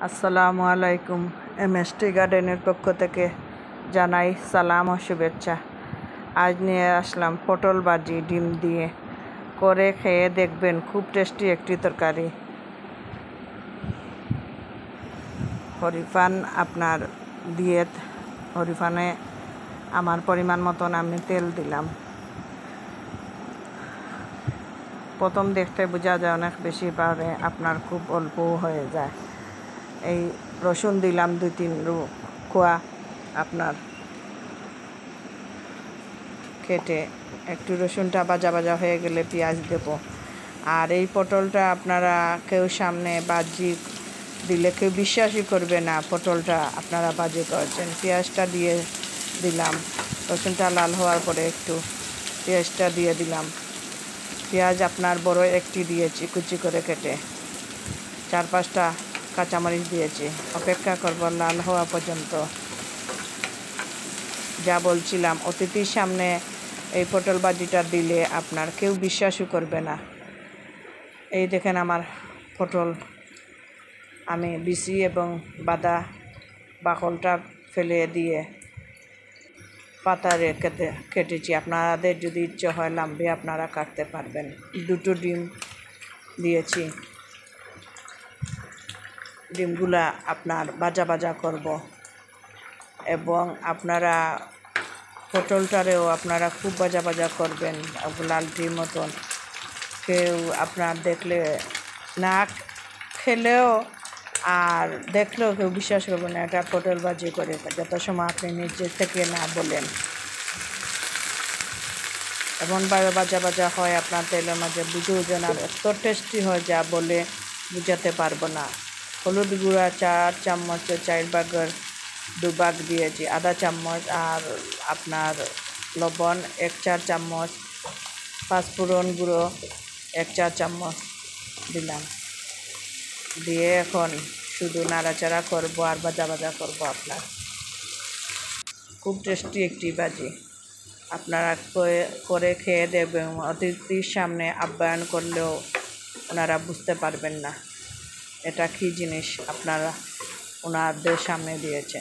আসসালামু আলাইকুম। এমএসটি গার্ডেনের পক্ষ থেকে জানাই সালাম ও শুভেচ্ছা। আজ নিয়ে আসলাম পটল ভাজি ডিম দিয়ে, করে খেয়ে দেখবেন, খুব টেস্টি একটি তরকারি। হরিফান আপনার দিয়ে হরিফানে আমার পরিমাণ মতন আমি তেল দিলাম। প্রথম দেখতে বোঝা যায় অনেক বেশি, পারে আপনার খুব অল্পও হয়ে যায়। এই রসুন দিলাম 2-3 কোয়া আপনার কেটে। একটু রসুনটা ভাজা ভাজা হয়ে গেলে পেঁয়াজ দেব। আর এই পটলটা আপনারা কেউ সামনে ভাজি দিলে কেউ বিশ্বাসই করবে না পটলটা আপনারা ভাজি করছেন। পেঁয়াজটা দিয়ে দিলাম, রসুনটা লাল হওয়ার পরে একটু পেঁয়াজটা দিয়ে দিলাম। পেঁয়াজ আপনার বড় একটি দিয়েছি কুচি করে কেটে, 4-5টা কাঁচামরিচ দিয়েছি। অপেক্ষা করব লাল হওয়া পর্যন্ত। যা বলছিলাম, অতিথির সামনে এই পটল ভাজিটা দিলে আপনার কেউ বিশ্বাসই করবে না। এই দেখেন আমার পটল আমি বিচি এবং বাদা বাকলটা ফেলে দিয়ে পাতারে কেটেছি। আপনাদের যদি ইচ্ছে হয় লাম্বে আপনারা কাটতে পারবেন। 2টো ডিম দিয়েছি। ডিমগুলা আপনার ভাজা ভাজা করব, এবং আপনারা পটলটারেও আপনারা খুব ভাজা ভাজা করবেন লালটির মতন। কেউ আপনার দেখলে না খেলেও আর দেখলেও কেউ বিশ্বাস করবে না এটা পটল ভাজি করে, যত সময় আপনি নিজে থেকে না বলেন। এমনভাবে ভাজা ভাজা হয় আপনার তেলের মাঝে, বুঝেও যেন এত টেস্টি হয় যা বলে বুঝাতে পারবো না। হলুদ গুঁড়া 4 চামচ, 4 ভাগের 2 ভাগ দিয়েছি, আধা চামচ। আর আপনার লবণ 1/4 চামচ, পাঁচফোড়ন গুঁড়ো 1/4 চামচ দিলাম। দিয়ে এখন শুধু নাড়াচাড়া করবো আর ভাজা ভাজা করবো। আপনার খুব টেস্টি একটি ভাজি, আপনারা করে খেয়ে দেবেন। অতিথির সামনে আপ্যায়ন করলেও ওনারা বুঝতে পারবেন না এটা কী জিনিস আপনারা ওনাদের সামনে দিয়েছেন।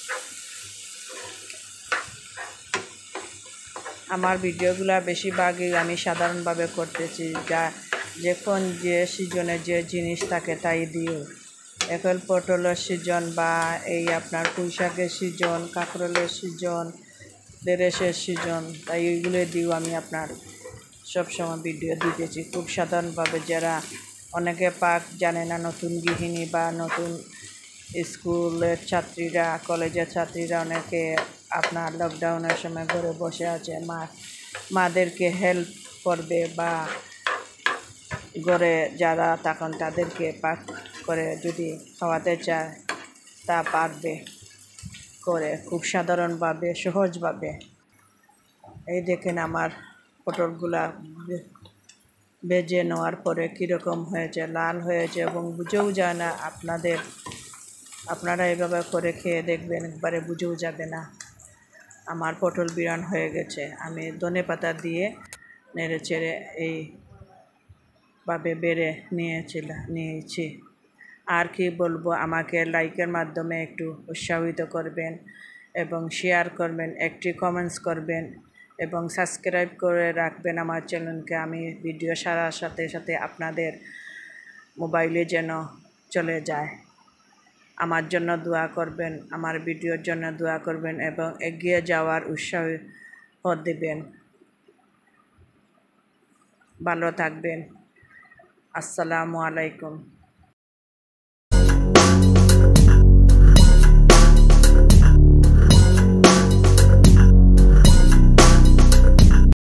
আমার ভিডিওগুলো বেশিরভাগই আমি সাধারণভাবে করতেছি, যা যখন যে সিজনে যে জিনিস থাকে তাই দিও। এখন পটলের সিজন, বা এই আপনার পুঁই শাকের সিজন, কাঁকরোলের সিজন, ঢেঁড়সের সিজন, তাই এইগুলো দিও আমি আপনার সবসময় ভিডিও দিতেছি খুব সাধারণভাবে। যারা অনেকে পাক জানে না, নতুন গৃহিণী বা নতুন স্কুলের ছাত্রীরা, কলেজের ছাত্রীরা, অনেকে আপনার লকডাউনের সময় ঘরে বসে আছে, মাদেরকে হেল্প করবে বা ঘরে যারা তখন তাদেরকে পাক করে যদি খাওয়াতে চায় তা পারবে করে, খুব সাধারণভাবে সহজভাবে। এই দেখেন আমার পটলগুলা ভেজে নেওয়ার পরে কীরকম হয়েছে, লাল হয়েছে এবং বুঝেও যায় না। আপনারা এভাবে করে খেয়ে দেখবেন, একবারে বুঝেও যাবে না। আমার পটল বিরান হয়ে গেছে। আমি ধনেপাতা দিয়ে নেড়ে চেড়ে এইভাবে বেড়ে নিয়েছি। আর কি বলবো, আমাকে লাইকের মাধ্যমে একটু উৎসাহিত করবেন এবং শেয়ার করবেন, একটি কমেন্টস করবেন এবং সাবস্ক্রাইব করে রাখবেন আমার চ্যানেলকে। আমি ভিডিও ছাড়ার সাথে সাথে আপনাদের মোবাইলে যেন চলে যায়। আমার জন্য দোয়া করবেন, আমার ভিডিওর জন্য দোয়া করবেন এবং এগিয়ে যাওয়ার উৎসাহ দেবেন। ভালো থাকবেন। আসসালামু আলাইকুম।